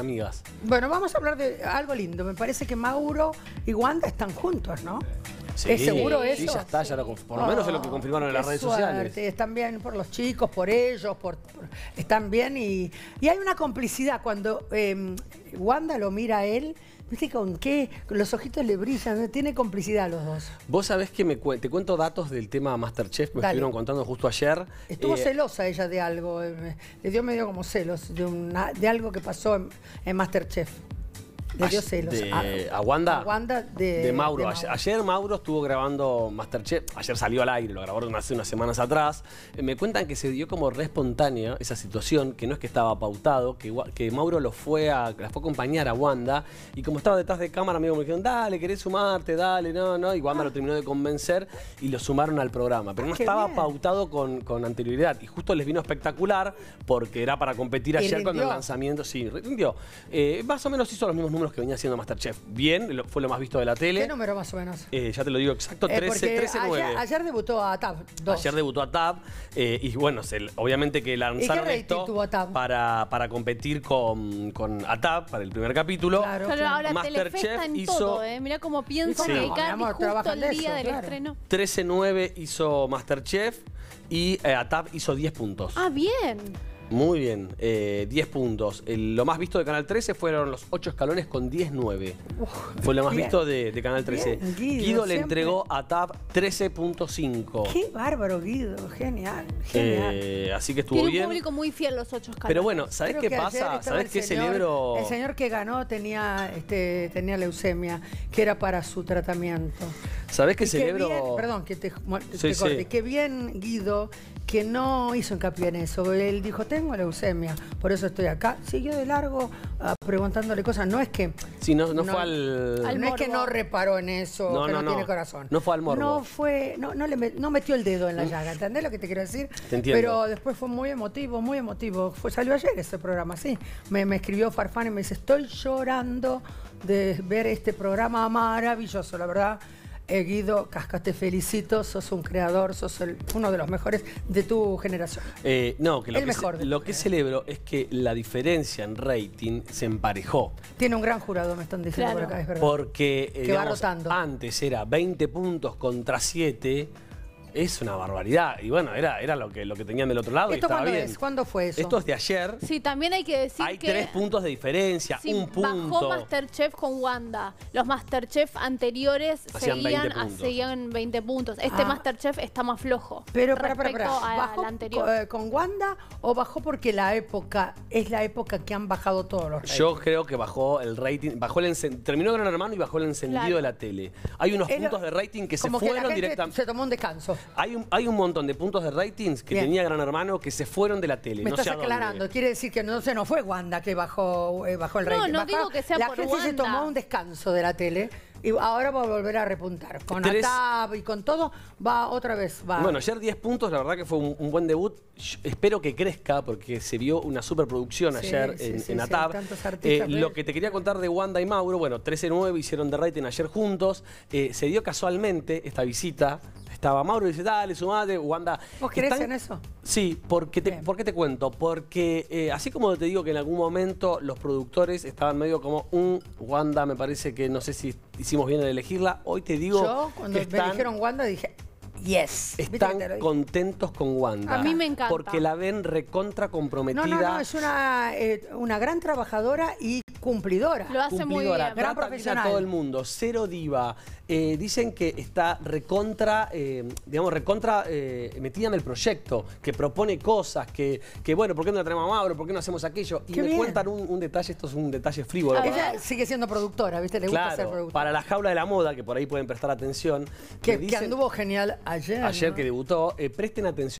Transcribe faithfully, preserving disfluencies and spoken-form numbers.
amigas. Bueno, vamos a hablar de algo lindo. Me parece que Mauro y Wanda están juntos, ¿no? Sí, ¿Es seguro eso? Sí, ya está, ya lo, por lo menos es lo que confirmaron en las redes suerte. sociales. Están bien por los chicos, por ellos, por, por- están bien y, y hay una complicidad cuando eh, Wanda lo mira a él. ¿Viste con qué? Los ojitos le brillan, tiene complicidad los dos. Vos sabés que me cu te cuento datos del tema Masterchef, me Dale. estuvieron contando justo ayer. Estuvo Eh, celosa ella de algo, eh, le dio medio como celos de, una, de algo que pasó en, en Masterchef. Le dio celos. De, a, a Wanda, a Wanda de, de Mauro. de Ayer, ayer Mauro estuvo grabando Masterchef, ayer salió al aire, lo grabaron hace unas semanas atrás. Eh, me cuentan que se dio como re espontánea esa situación, que no es que estaba pautado, que, Wa- que Mauro lo fue a, la fue a acompañar a Wanda, y como estaba detrás de cámara, amigo, me dijeron, dale, ¿querés sumarte? Dale, no, no, y Wanda Ah. lo terminó de convencer y lo sumaron al programa. Pero no Qué estaba bien. pautado con, con anterioridad, y justo les vino espectacular, porque era para competir Y ayer con el rindió. lanzamiento. Sí, rindió. Eh, más o menos hizo los mismos números que venía haciendo Masterchef. Bien, lo- fue lo más visto de la tele. ¿Qué número más o menos? Eh, ya te lo digo exacto, Eh, trece porque nueve. ayer, ayer debutó a Tab dos. Ayer debutó a Tab eh, y bueno, se- obviamente que lanzaron rating esto tuvo Tab? para, para competir con, con a Tab para el primer capítulo. Claro. Claro, ahora Masterchef Telefe está en hizo- todo, ¿eh? Mirá cómo piensan Sí. que No, cada mi amor, justo trabajan el de día eso, del claro. estreno. trece nueve hizo Masterchef y eh, a Tab hizo diez puntos. Ah, bien. Muy bien, eh, diez puntos. El- lo más visto de Canal trece fueron los ocho escalones con diez nueve. Fue lo más bien. visto de, de Canal trece. Bien, Guido, Guido le siempre. entregó a Tab trece punto cinco. Qué bárbaro, Guido. Genial, genial. Eh, así que estuvo Tiene un bien. público muy fiel los ocho escalones. Pero bueno, ¿sabés Creo qué que ayer pasa? estaba ¿Sabés el qué señor- celebro? El señor que ganó tenía, este, tenía leucemia, que era para su tratamiento. ¿Sabés qué Y qué celebro? bien- perdón, que te, mu- te Sí, sí. corte. Qué bien, Guido, que no hizo hincapié en eso. Él dijo, tengo leucemia, por eso estoy acá. Siguió de largo ah, preguntándole cosas. No es que... Sí, no, no, no- fue al... al no es que morbo. no reparó en eso, No, que no, no, no. tiene corazón. No fue al morbo. No fue, no, no, le met- no metió el dedo en la llaga, ¿entendés lo que te quiero decir? Te entiendo. Pero después fue muy emotivo, muy emotivo. Fue, salió ayer ese programa, sí. Me, me escribió Farfán y me dice, estoy llorando de ver este programa maravilloso, la verdad. Eh, Guido Casca, te felicito, sos un creador, sos el- uno de los mejores de tu generación. Eh, no, que lo, El que, mejor ce- de lo tu que celebro es que la diferencia en rating se emparejó. Tiene un gran jurado, me están diciendo Claro. por acá, es verdad. Porque eh, Que va digamos, rotando. antes era veinte puntos contra siete. Es una barbaridad. Y bueno, era, era lo, que, lo que tenían del otro lado y ¿Esto estaba cuándo bien. es? ¿Cuándo fue eso? Esto es de ayer. Sí, también hay que decir Hay que... tres puntos de diferencia, Sí, un punto. bajó Masterchef con Wanda. Los Masterchef anteriores Hacían seguían, veinte puntos. seguían veinte puntos. Este Ah. Masterchef está más flojo Pero para, para, respecto para. a ¿Bajó la anterior. co- eh, con Wanda o bajó porque la época es la época que han bajado todos los ratings? Yo creo que bajó el rating, bajó el encen- terminó Gran Hermano y bajó el encendido Claro. de la tele. Hay unos Es lo- puntos de rating que se como que la fueron gente directamente. se tomó un descanso. Hay un, hay un montón de puntos de ratings que Bien. tenía Gran Hermano que se fueron de la tele. Me no estás sé a dónde. aclarando. Quiere decir que no se nos fue Wanda que bajó, eh, bajó el No, rating. no Bajó- digo que sea la por gente se Wanda. tomó un descanso de la tele y ahora va a volver a repuntar. Con Tres- ATAB y con todo, va otra vez. Va. Bueno, ayer diez puntos, la verdad que fue un, un buen debut. Yo espero que crezca porque se vio una superproducción Sí, ayer sí, en, sí, en sí, ATAB. tantos artistas Eh, de- lo que te quería contar de Wanda y Mauro, bueno, trece nueve hicieron de rating ayer juntos. Eh, se dio casualmente esta visita. Estaba Mauro y dice, dale, sumate, Wanda. ¿Vos crees Están- en eso? Sí, porque te, Bien. ¿por qué te cuento? Porque eh, así como te digo que en algún momento los productores estaban medio como, un Wanda, me parece que no sé si hicimos bien en elegirla. Hoy te digo Yo, cuando que me están, dijeron Wanda, dije, yes. ¿Viste que están te lo dije? contentos con Wanda. A mí me encanta. Porque la ven recontra comprometida. No, no, no, es una, eh, una gran trabajadora y cumplidora. Lo hace muy Cumplidora, bien. Gran trata bien profesional. a todo el mundo, cero diva. Eh, dicen que está recontra, eh, digamos, recontra eh, metida en el proyecto, que propone cosas, que, que bueno, ¿por qué no la traemos a Mauro? ¿Por qué no hacemos aquello? Y Qué me bien. cuentan un, un detalle, esto es un detalle frívolo. A ver. Ella sigue siendo productora, ¿viste? Le gusta ser Claro, productora. para la jaula de la moda, que por ahí pueden prestar atención. que, me que dicen- anduvo genial ayer. Ayer ¿no? que debutó, eh, presten atención.